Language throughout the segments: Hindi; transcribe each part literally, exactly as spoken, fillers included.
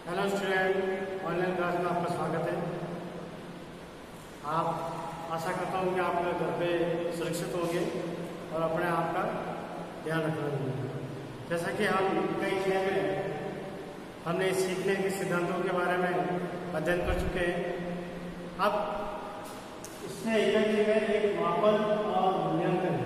हेलो स्टूडेंट, ऑनलाइन क्लास में आपका स्वागत है। आप आशा करता हूँ कि आप घर पे सुरक्षित होंगे और अपने आप का ध्यान रख रहे होंगे। जैसा कि हम कई विषय में हमने सीखने के सिद्धांतों के बारे में अध्ययन कर चुके हैं। अब इसमें एक एक मापन और मूल्यांकन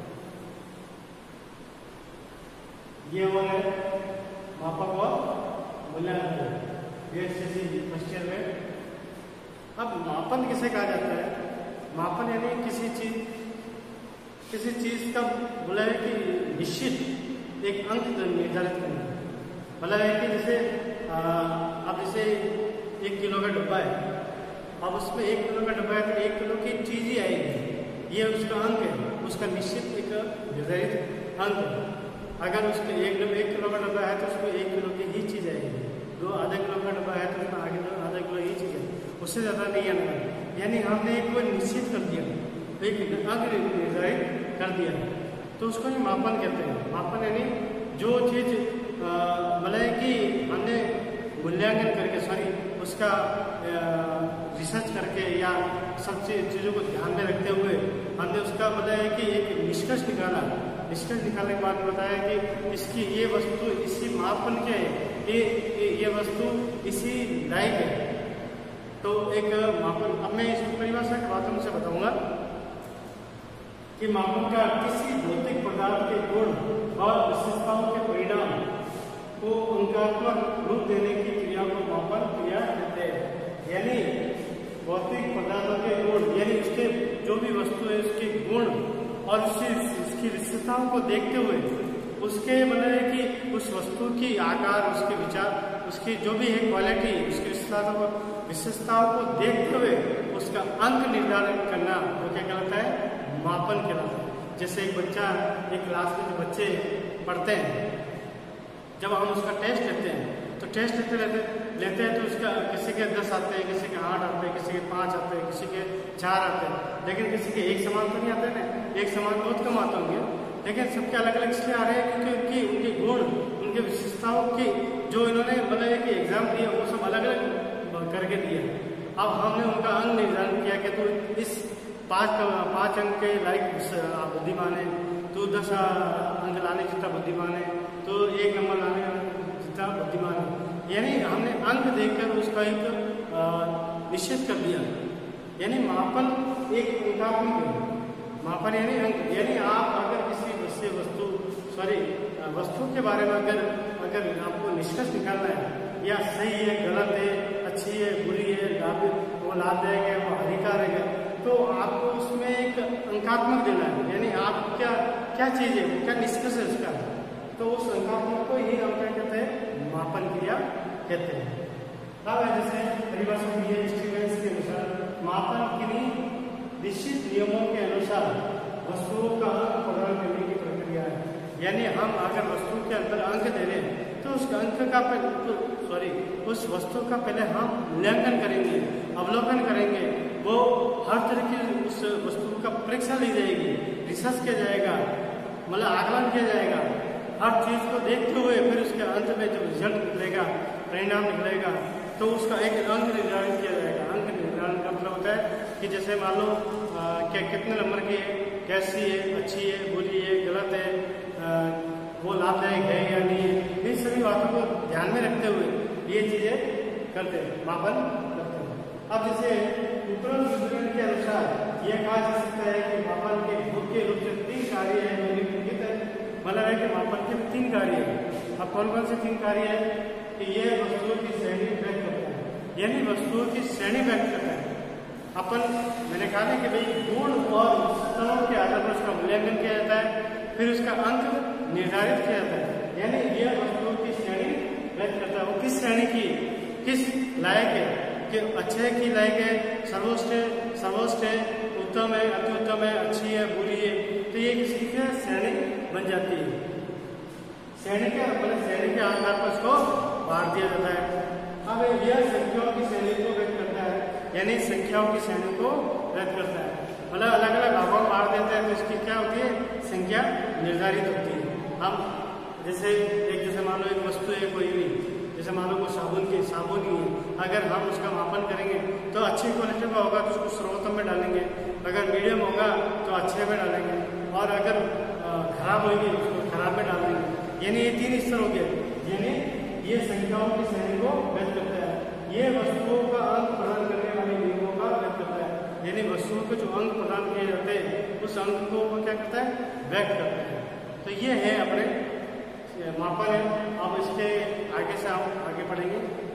ये वो है, मापक और मूल्यांकन फर्स्ट ईयर में। अब मापन किसे कहा जाता है? मापन यानी किसी चीज किसी चीज का बोला है कि निश्चित एक अंक निर्धारित करना। बोला है कि जैसे अब जैसे एक किलो का डब्बा है, अब उसमें एक किलो का डब्बा है तो एक किलो की चीज ही आएगी, ये उसका अंक है, उसका निश्चित एक निर्धारित अंक है। अगर उसके एक एक किलो का डब्बा है तो उसमें एक किलो की ही चीज आएगी, दो आधा किलो का डब्बा है तो उसमें आगे आधा किलो ही चीज है, उससे ज़्यादा नहीं आना। यानी हमने एक को निश्चित कर दिया, एक अंक निर्धारित कर दिया, तो उसको ही मापन कहते हैं। मापन यानी जो चीज़ मतलब है कि हमने मूल्यांकन करके सॉरी उसका रिसर्च करके या सब चीज़ों को ध्यान में रखते हुए हमने उसका मतलब है कि एक निष्कर्ष निकाला। निष्कर्ष निकालने के बाद बताया कि इसकी ये वस्तु इसी मापन के ये ये, ये वस्तु इसी लायक है, तो एक मापन। अब मैं इसकी परिभाषा के माध्यम से बताऊंगा कि मापन का किसी भौतिक पदार्थ के गुण और विशेषताओं के परिणाम को अंकात्मक रूप देने की क्रिया को मापन क्रिया कहते हैं। यानी भौतिक पदार्थों के गुण यानी उसके जो भी वस्तु है उसके गुण और उसकी उसकी विशेषताओं को देखते हुए उसके मतलब है कि उस वस्तु की आकार, उसके विचार, उसकी जो भी है क्वालिटी, उसकी विशेषताओं को विशेषताओं को देखते हुए उसका अंक निर्धारित करना वो क्या कहलाता है? मापन कहलाता है। जैसे एक बच्चा एक क्लास में जो बच्चे पढ़ते हैं, जब हम उसका टेस्ट लेते हैं तो टेस्ट लेते लेते लेते हैं तो उसका किसी के दस आते हैं, किसी के आठ आते हैं, किसी के पाँच आते हैं, किसी के चार आते हैं, लेकिन किसी के एक समान तो नहीं आते ना। एक समान बहुत कम आते होंगे, लेकिन सबके अलग अलग इसलिए आ रहे हैं क्योंकि उनकी उनके गुण, उनके विशेषताओं की जो इन्होंने मतलब है कि एग्जाम दिया वो सब अलग अलग करके दिया। अब हमने उनका अंक निर्धारण किया कि तो इस पाँच पाँच अंक के लायक बुद्धिमान है, तो दस अंक लाने जितना बुद्धिमान है, तो एक नंबर लाने जितना बुद्धिमान है। यानी हमने अंक देखकर उसका एक निश्चित कर दिया। यानी मापन एक अंकात्मक है। मापन यानी अंक, यानी आप अगर किसी विषय वस्तु सॉरी वस्तु के बारे में अगर अगर आपको निष्कर्ष निकालना है या सही है, गलत है, अच्छी है, बुरी है, लाभ वो लाभदायक है, वो हानिकारक है, तो आपको उसमें एक अंकात्मक देना है। यानी आप क्या क्या चीज़ है, क्या निष्कर्ष है उसका, तो उस अंकात्मक को ही हम क्या कहते हैं? मापन क्रिया कहते हैं। अब जैसे परिभाषा दी है स्टीवेंस के अनुसार, मापन किन्हीं निश्चित नियमों के अनुसार वस्तुओं का अंक प्रदान करने की प्रक्रिया है। यानी हम अगर वस्तु के अंदर अंक दे रहे हैं तो उस अंक का सॉरी उस वस्तु का पहले हम मूल्यांकन करेंगे, अवलोकन करेंगे, वो हर तरह की उस वस्तु का परीक्षा ली जाएगी, रिसर्च किया जाएगा, मतलब आकलन किया जाएगा। हर चीज को देखते हुए फिर उसके अंत में जब रिजल्ट निकलेगा, परिणाम निकलेगा, तो उसका एक अंक निर्धारित किया जाएगा। अंक निर्धारण का मतलब होता है कि जैसे मान लो क्या कितने नंबर की है, कैसी है, अच्छी है, बुरी है, गलत है, आ, वो लाभदायक है या नहीं है, इन सभी बातों को ध्यान में रखते हुए ये चीजें करते हैं, मापन करते हैं। अब जैसे उपरोक्त विवरण के अनुसार यह कहा जा सकता है कि मापन के मुख्य रूप से तीन कार्य है जो निम्नलिखित है। मतलब है कि मापन के तीन कार्य है। अब कौन कौन से तीन कार्य है? कि यह वस्तुओं की श्रेणी व्यक्त करता है, यानी वस्तुओं की श्रेणी व्यक्त करता है। अपन मैंने कहा ना कि भाई गुण और विशेषताओं के आधार पर उसका मूल्यांकन किया जाता है, फिर उसका अंक निर्धारित किया जाता है। यानी यह वस्तुओं की श्रेणी व्यक्त करता है। वो किस श्रेणी की, किस लायक है, कि अच्छे की लायक है, सर्वोच्च सर्वोच्च है, उत्तम है, अति उत्तम है, अच्छी है, बुरी है, तो ये किसी की श्रेणी बन जाती है। श्रेणी के मतलब श्रेणी के आधार पर उसको बांट दिया जाता है। अब यह संख्याओं की श्रेणी को व्यक्त करता है, यानी संख्याओं की श्रेणी को व्यक्त करता है। मतलब अलग अलग भागों में बांट देता है तो इसकी क्या होती है? संख्या निर्धारित होती है। हम जैसे एक जैसे मान लो एक वस्तु है कोई भी, जैसे मान लो कोई साबुन की साबुन ही है। अगर हम उसका मापन करेंगे तो अच्छी क्वालिटी का होगा तो उसको सर्वोत्तम में डालेंगे, अगर मीडियम होगा तो अच्छे में डालेंगे, और अगर खराब होगी उसको खराब में डाल देंगे। यानी ये तीन स्तर हो गए, यानी ये संख्याओं की श्रेणी को व्यक्त करता है, ये वस्तुओं का अंक प्रदान करने वाले नियमों का व्यक्त करता है। यानी वस्तुओं के जो अंक प्रदान किए जाते हैं उस अंक को वो क्या करता है, व्यक्त करता है। तो ये है अपने मापन है। अब इसके आगे से हम आगे बढ़ेंगे।